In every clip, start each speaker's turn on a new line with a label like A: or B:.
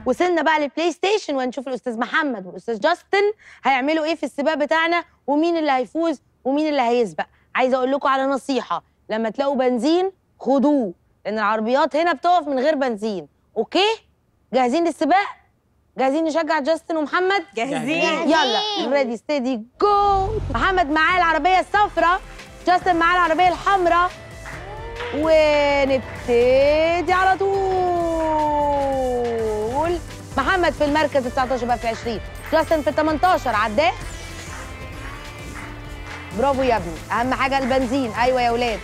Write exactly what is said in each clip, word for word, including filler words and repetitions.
A: وصلنا بقى للبلاي ستيشن وهنشوف الاستاذ محمد والاستاذ جاستن هيعملوا ايه في السباق بتاعنا ومين اللي هيفوز ومين اللي هيسبق. عايزه اقول لكم على نصيحه، لما تلاقوا بنزين خدوه، لان العربيات هنا بتقف من غير بنزين. اوكي؟ جاهزين للسباق؟ جاهزين نشجع جاستن ومحمد؟
B: جاهزين.
A: يلا ريدي ستيدي جو. محمد معاه العربيه الصفراء، جاستن معاه العربيه الحمراء، ونبتدي على طول. محمد في المركز ال تسعتاشر بقى في عشرين، جاستن في ال تمنتاشر. عداه؟ برافو يا ابني، اهم حاجه البنزين. ايوه يا ولاد،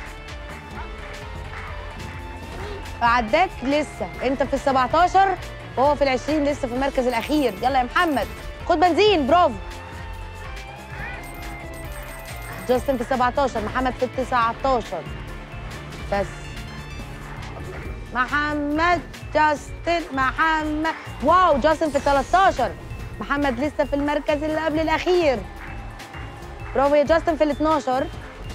A: عداك لسه. انت في ال سبعتاشر وهو في ال عشرين، لسه في المركز الاخير. يلا يا محمد خد بنزين. برافو. جاستن في ال سبعتاشر، محمد في ال تسعتاشر. بس محمد جاستن محمد. واو، جاستن في ال تلتاشر، محمد لسه في المركز اللي قبل الاخير. برافو يا جاستن في ال اتناشر.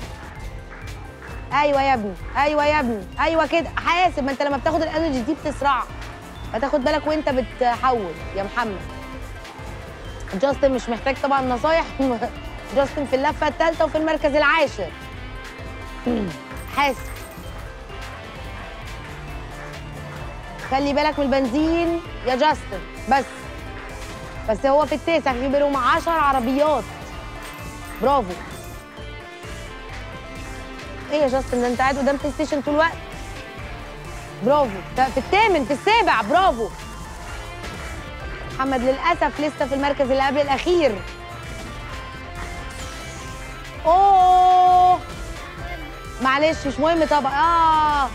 A: ايوه يا ابني، ايوه يا ابني، ايوه كده. حاسب، ما انت لما بتاخد الانرجي دي بتسرع، فتاخد بالك وانت بتحول يا محمد. جاستن مش محتاج طبعا نصايح. جاستن في اللفه الثالثه وفي المركز العاشر. حاسب، خلي بالك من البنزين يا جاستن. بس بس هو في التاسع، في بينهم عشر عربيات. برافو. ايه يا جاستن ده انت قاعد قدام بلاي ستيشن طول الوقت؟ برافو. في الثامن، في السابع. برافو. محمد للاسف لسه في المركز اللي قبل الاخير. اوه معلش مش مهم طبعا. اه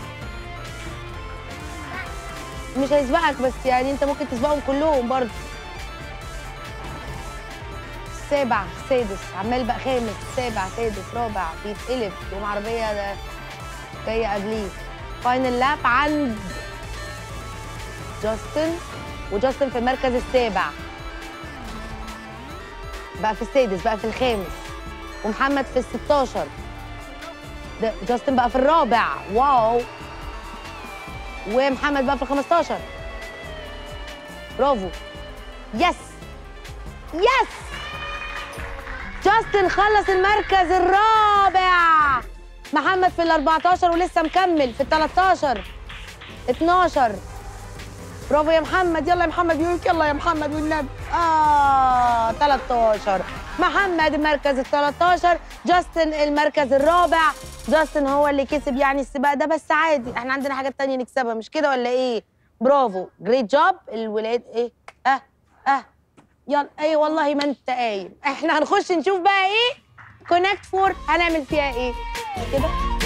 A: مش هيسبقك، بس يعني انت ممكن تسبقهم كلهم برضه. سابع، سادس، عمال بقى خامس، سابع، سادس، رابع، بيتقلب يقوم عربيه ده جايه قبليه. فاينل لاب عند جاستن، وجاستن في المركز السابع، بقى في السادس، بقى في الخامس، ومحمد في الستاشر. ده جاستن بقى في الرابع. واو. ومحمد بقى في الخمستاشر. برافو. يس يس. جاستن خلص المركز الرابع. محمد في ال اربعتاشر ولسه مكمل في ال تلتاشر، اتناشر. برافو يا محمد. يلا يا محمد، بيقولك يلا يا محمد والنبي. اه تلتاشر. محمد المركز ال تلتاشر، جاستن المركز الرابع. جاستن هو اللي كسب يعني السباق ده، بس عادي، احنا عندنا حاجات تانية نكسبها، مش كده ولا ايه؟ برافو، جريت جوب. الولاد ايه؟ اه اه يلا. ايه والله ما انت قايل. احنا هنخش نشوف بقى ايه كونكت فور هنعمل فيها ايه كده.